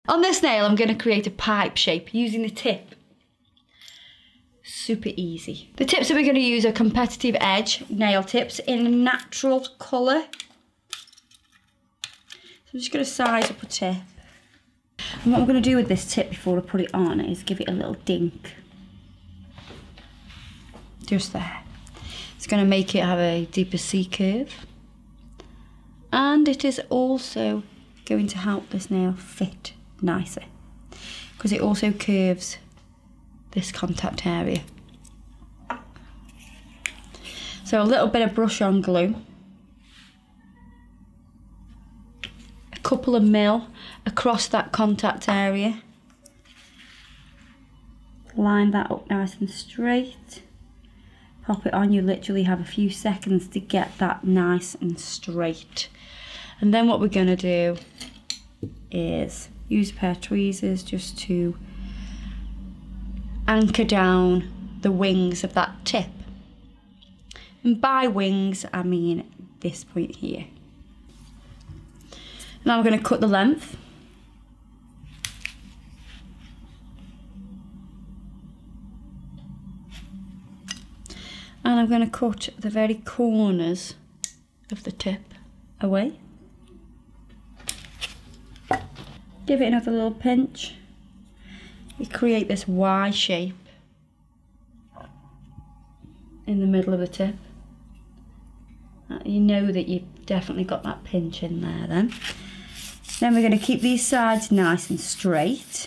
On this nail, I'm going to create a pipe shape using the tip. Super easy. The tips that we're going to use are Competitive Edge nail tips in a natural colour. So I'm just going to size up a tip. And what I'm going to do with this tip before I put it on is give it a little dink. Just there. It's going to make it have a deeper C curve. And it is also going to help this nail fit nicer, because it also curves this contact area. So a little bit of brush on glue, a couple of mil across that contact area, line that up nice and straight, pop it on. You literally have a few seconds to get that nice and straight. And then what we're going to do is use a pair of tweezers just to anchor down the wings of that tip. And by wings, I mean this point here. Now I'm going to cut the length. And I'm going to cut the very corners of the tip away. Give it another little pinch. You create this Y shape in the middle of the tip. You know that you've definitely got that pinch in there then. Then we're going to keep these sides nice and straight.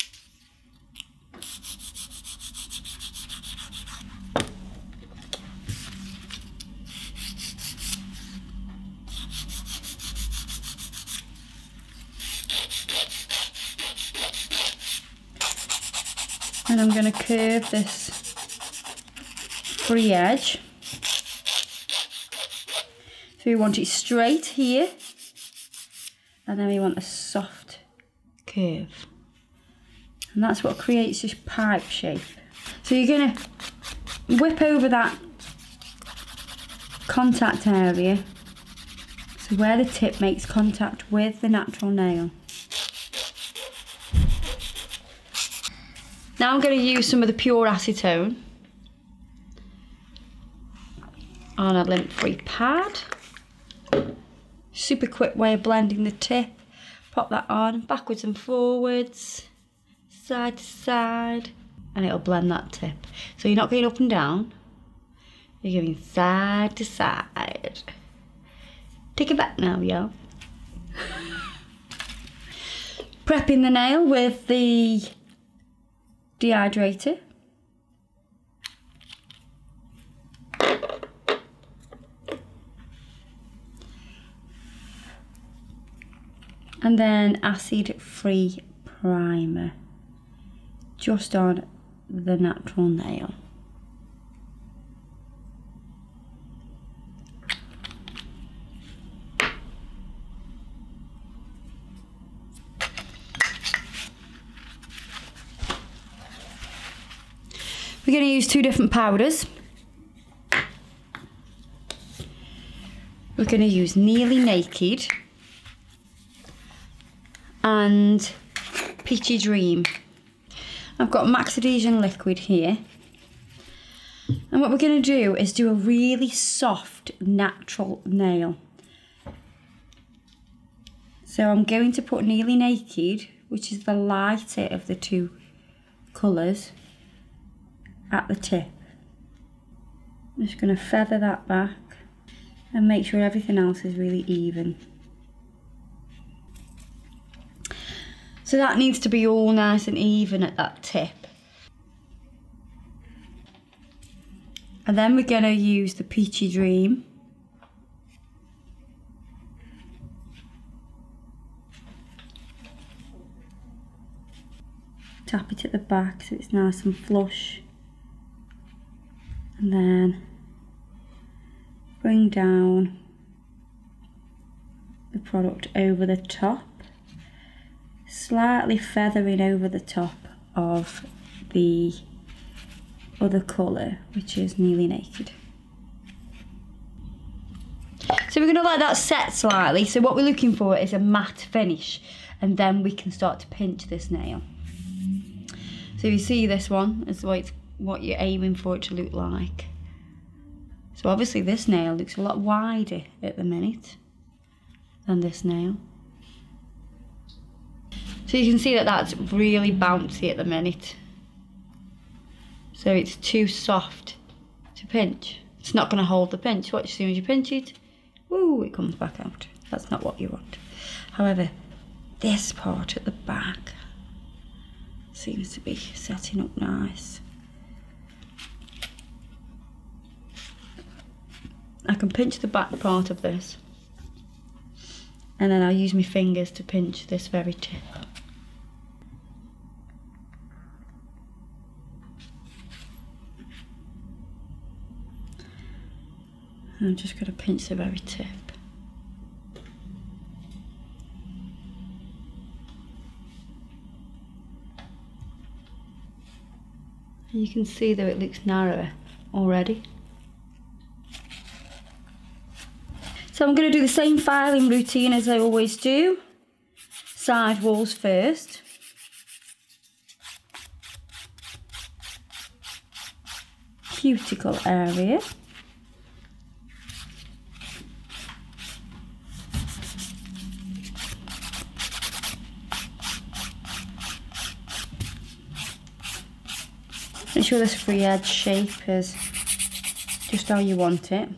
And I'm going to curve this free edge. So we want it straight here, and then we want a soft curve. And that's what creates this pipe shape. So you're going to whip over that contact area, so where the tip makes contact with the natural nail. Now I'm going to use some of the pure acetone on a lint-free pad. Super quick way of blending the tip. Pop that on backwards and forwards, side to side, and it'll blend that tip. So you're not going up and down, you're going side to side. Take it back now, yo. Prepping the nail with the dehydrator. And then acid-free primer just on the natural nail. We're going to use two different powders. We're going to use Nearly Naked and Peachy Dream. I've got Max Adhesion liquid here. And what we're going to do is do a really soft natural nail. So I'm going to put Nearly Naked, which is the lighter of the two colours, at the tip. I'm just going to feather that back and make sure everything else is really even. So that needs to be all nice and even at that tip. And then we're going to use the Peachy Dream. Tap it at the back so it's nice and flush. And then bring down the product over the top, slightly feathering over the top of the other colour, which is Nearly Naked. So we're going to let that set slightly. So what we're looking for is a matte finish. and then we can start to pinch this nail. So you see this one is what you're aiming for it to look like. So obviously this nail looks a lot wider at the minute than this nail. So you can see that that's really bouncy at the minute. So it's too soft to pinch. It's not going to hold the pinch. Watch, as soon as you pinch it, woo, it comes back out. That's not what you want. However, this part at the back seems to be setting up nice. I can pinch the back part of this, and then I'll use my fingers to pinch this very tip. I'm just going to pinch the very tip. And you can see that it looks narrower already. So I'm going to do the same filing routine as I always do. Side walls first. Cuticle area. Make sure this free edge shape is just how you want it.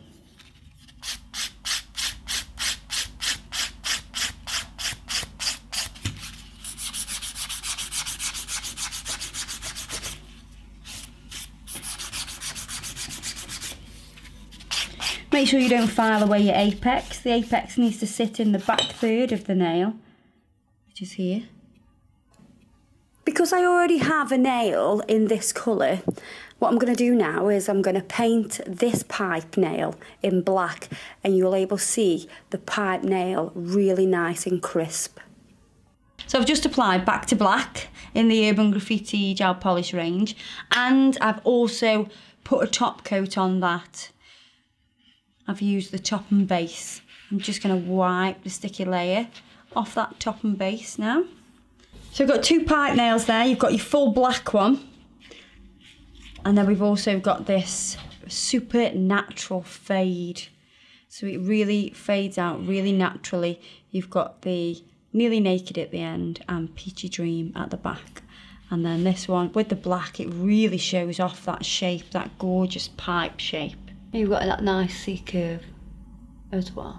Make sure you don't file away your apex. The apex needs to sit in the back third of the nail, which is here. Because I already have a nail in this colour, what I'm going to do now is I'm going to paint this pipe nail in black, and you'll able to see the pipe nail really nice and crisp. So I've just applied Back to Black in the Urban Graffiti gel polish range, and I've also put a top coat on that. I've used the top and base. I'm just going to wipe the sticky layer off that top and base now. So we've got two pipe nails there. You've got your full black one, and then we've also got this super natural fade. So it really fades out really naturally. You've got the Nearly Naked at the end and Peachy Dream at the back. And then this one with the black, it really shows off that shape, that gorgeous pipe shape. You've got that nice C-curve as well.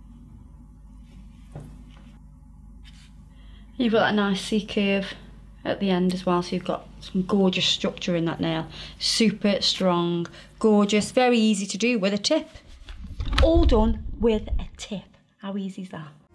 You've got that nice C-curve at the end as well, so you've got some gorgeous structure in that nail. Super strong, gorgeous, very easy to do with a tip. All done with a tip. How easy is that?